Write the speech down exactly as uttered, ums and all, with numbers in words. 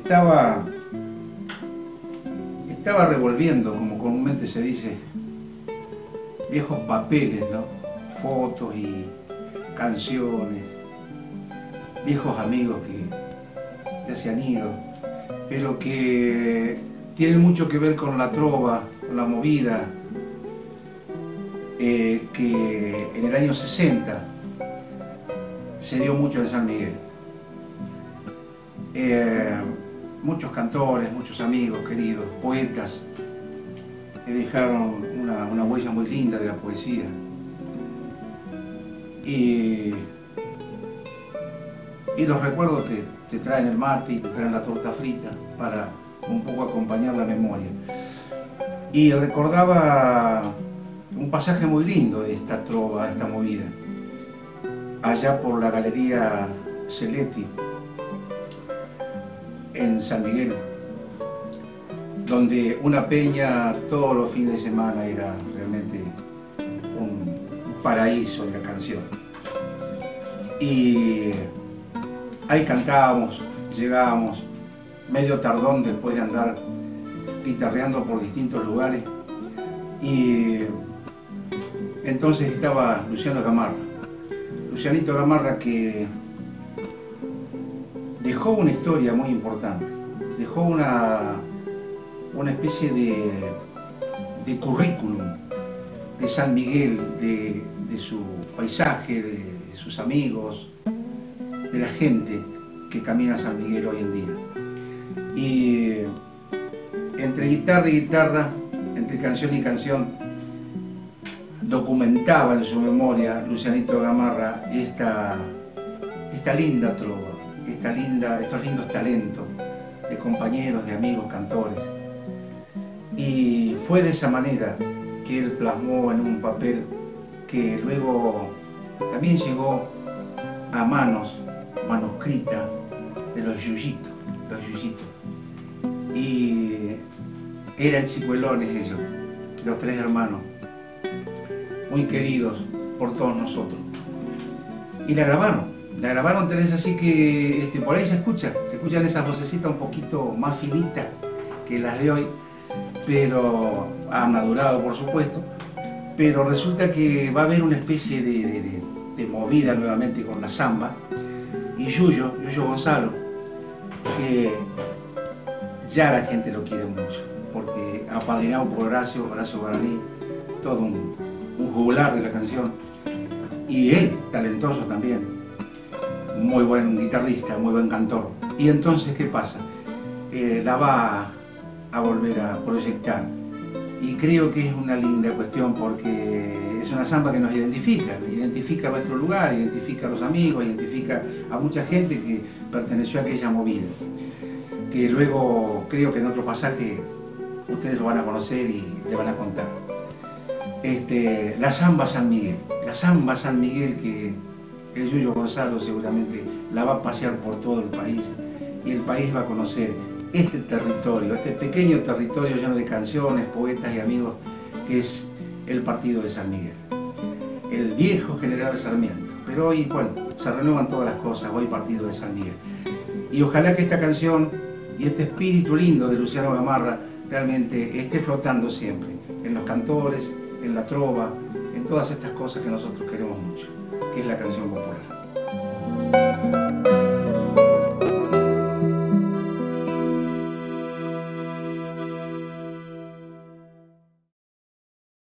estaba, estaba revolviendo, como comúnmente se dice, viejos papeles, ¿no? Fotos y canciones, viejos amigos que ya se han ido, pero que tienen mucho que ver con la trova, con la movida, eh, que en el año sesenta se dio mucho en San Miguel. Eh, muchos cantores, muchos amigos queridos, poetas, que dejaron una, una huella muy linda de la poesía. Y, y los recuerdos te, te traen el mate y te traen la torta frita para un poco acompañar la memoria. Y recordaba un pasaje muy lindo de esta trova, esta movida, allá por la Galería Celetti, en San Miguel, donde una peña todos los fines de semana era realmente un paraíso de la canción. Y ahí cantábamos, llegábamos, medio tardón después de andar guitarreando por distintos lugares, y entonces estaba Luciano Gamarra, Lucianito Gamarra, que dejó una historia muy importante, dejó una, una especie de, de currículum de San Miguel, de, de su paisaje, de sus amigos, de la gente que camina a San Miguel hoy en día. Y entre guitarra y guitarra, entre canción y canción, documentaba en su memoria Lucianito Gamarra esta, esta linda trova, esta linda, estos lindos talentos de compañeros, de amigos, cantores. Y fue de esa manera que él plasmó en un papel que luego también llegó a manos manuscritas de los yuyitos, los yuyitos. Y eran chicuelones ellos, los tres hermanos, muy queridos por todos nosotros. Y la grabaron. La grabaron, tal vez así que este, por ahí se escucha, se escuchan esas vocecitas un poquito más finitas que las de hoy, pero han madurado, por supuesto, pero resulta que va a haber una especie de, de, de, de movida nuevamente con la samba, y Yuyo, Yuyo Gonzalo, que ya la gente lo quiere mucho, porque apadrinado por Horacio, Horacio Guaraní, todo un, un jugular de la canción, y él, talentoso también, muy buen guitarrista, muy buen cantor. Y entonces, ¿qué pasa? Eh, la va a, a volver a proyectar. Y creo que es una linda cuestión porque es una samba que nos identifica, identifica nuestro lugar, identifica a los amigos, identifica a mucha gente que perteneció a aquella movida. Que luego creo que en otro pasaje ustedes lo van a conocer y le van a contar. Este, la samba San Miguel, la samba San Miguel que el Yuyo Gonzalo seguramente la va a pasear por todo el país y el país va a conocer este territorio, este pequeño territorio lleno de canciones, poetas y amigos que es el partido de San Miguel, el viejo General Sarmiento. Pero hoy, bueno, se renuevan todas las cosas, hoy partido de San Miguel. Y ojalá que esta canción y este espíritu lindo de Luciano Gamarra realmente esté flotando siempre, en los cantores, en la trova, en todas estas cosas que nosotros queremos mucho, que es la canción popular.